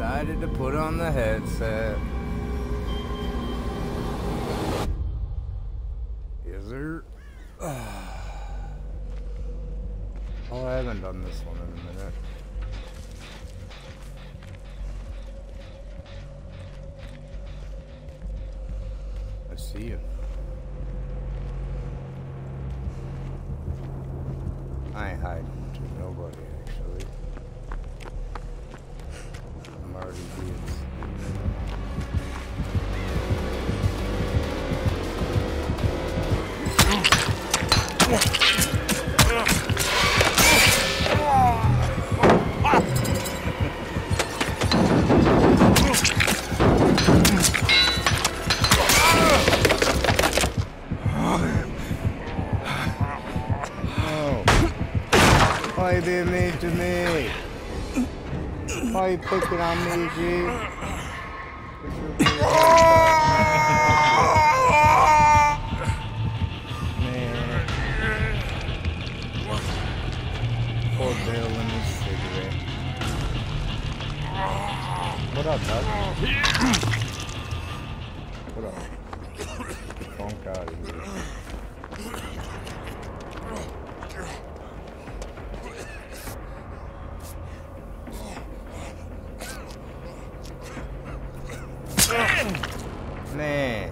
decided to put on the headset. Yes, sir. Oh, I haven't done this one in a minute. I see you. I ain't hiding to nobody, actually. I'm already being seen. Why you being mean to me? Why you picking on me, G? Man. Poor Bill and his cigarette. What up, bud? What up? Funk out of here. Man.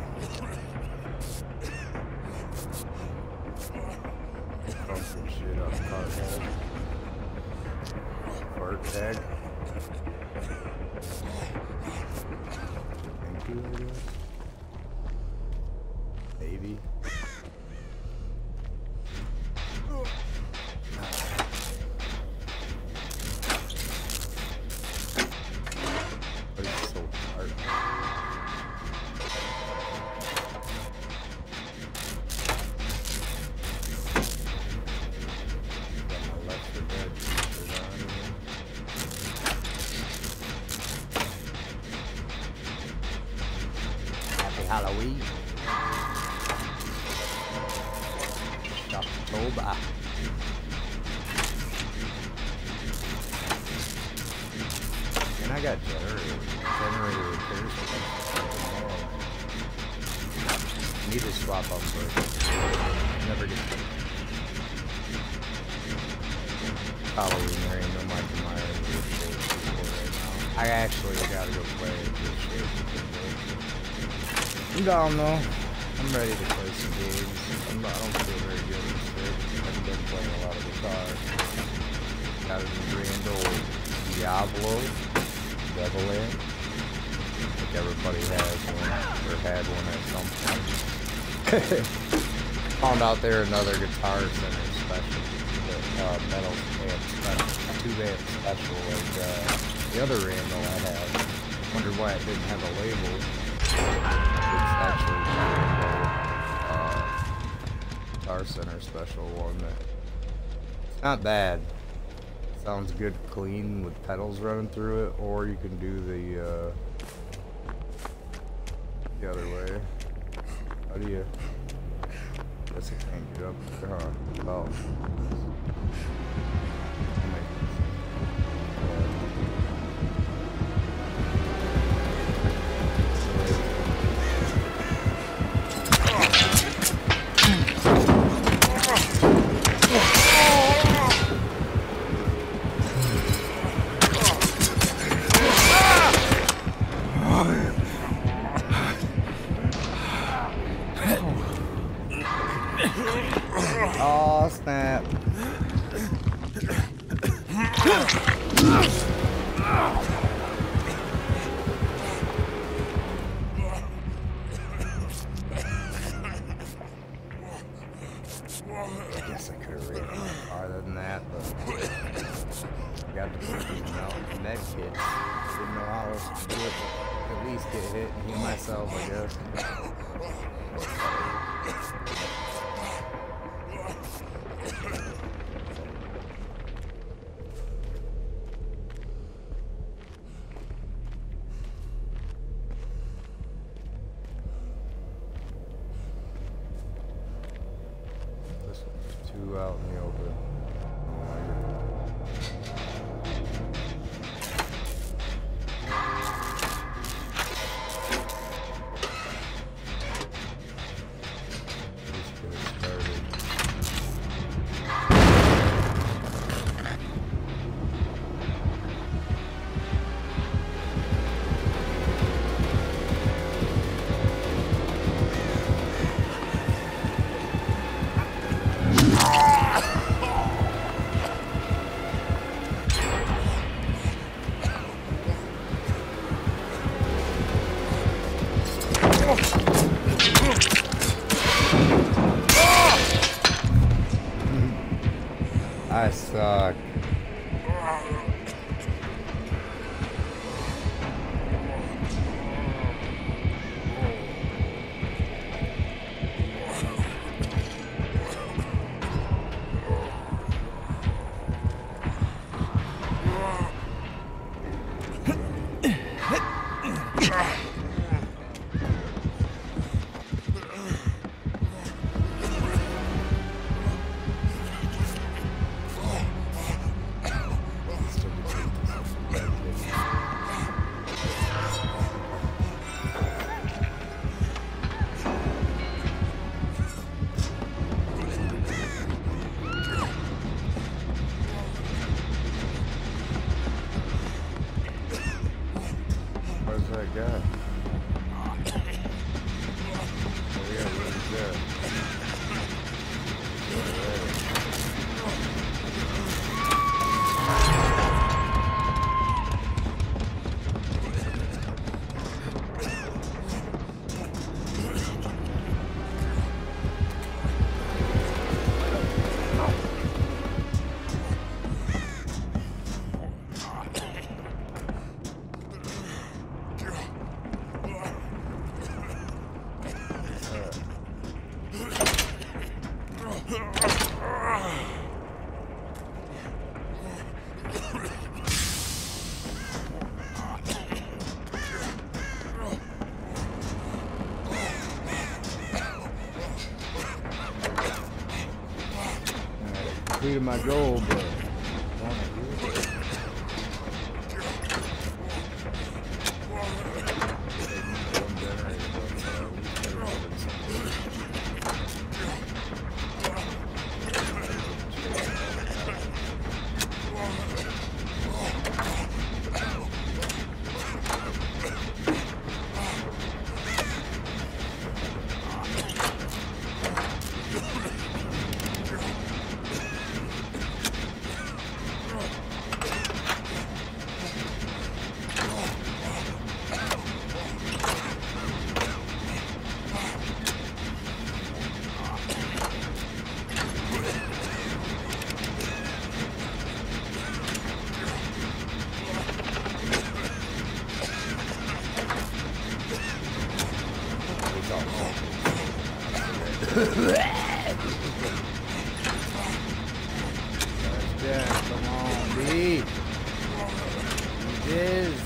Fuck some shit up, carhead. Fart tag. Thank you, I guess. Maybe. It's so hard. Halloween. October. And I got generator repairs. Need to swap up first. Never get Halloween. There ain't no Michael Myers right now. I actually gotta go play this shit. I'm down though. I'm ready to play some games. I don't feel very good at this. I've been playing a lot of guitar. Got a grand old Diablo Devil in. I think everybody has one or had one at some point. Found out there another Guitar Center special. Metal amp special. 2-amp special like the other Randall I had. Wondered why it didn't have a label. It's actually Guitar Center special one that it's not bad. Sounds good clean with pedals running through it, or you can do the other way. How do you? Guess I can't get up. Oh. Oh, snap. I guess I could have ran farther than that, but I got the freaking med kit. Didn't know how else to do it, but at least get hit and heal myself, I guess. Out in the open. Oh I suck. Where's that guy? Oh yeah, where's that? Completed my goal, but yeah, come on, B. It is.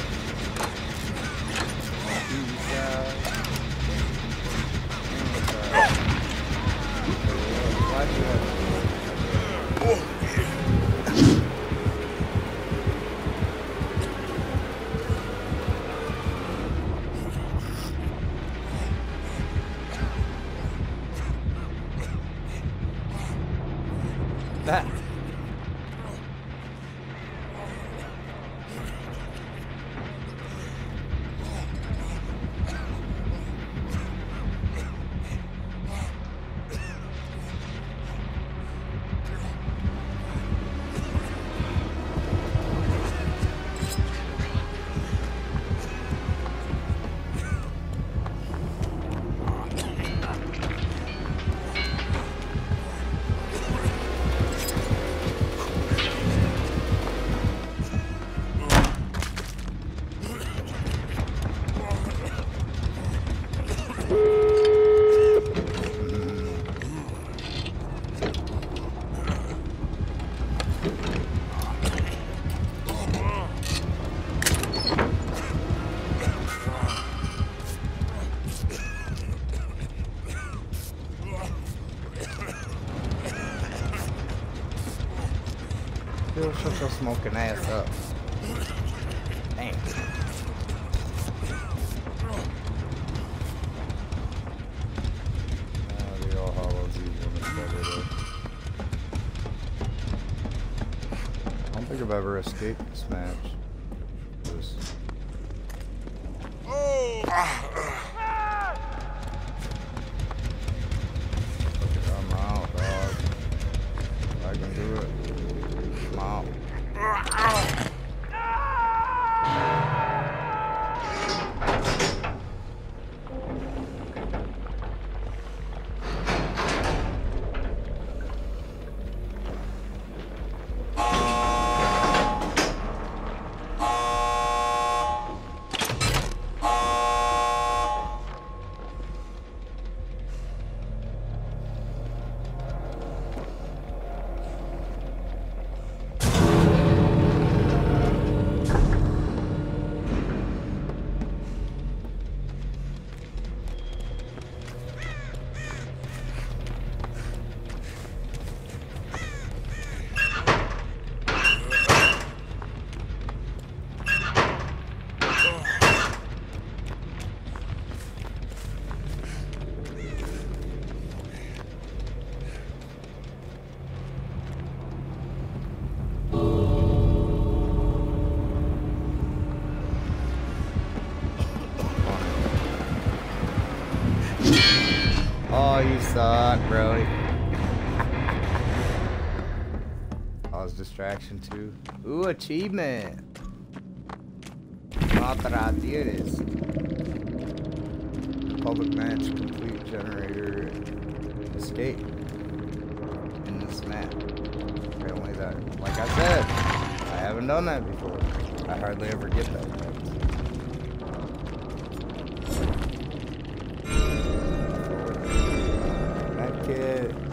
That. Still shut your smoking ass up. Damn. The all hollows easy on this cover though. I don't think I've ever escaped this match. Just... Oh! I'm out, dog. I can do it. I'm out. suck, bro. Cause distraction too. Ooh, achievement. Maddhatter. Public match, complete generator, and escape in this map. Apparently that, like I said, I haven't done that before. I hardly ever get that. Med kit.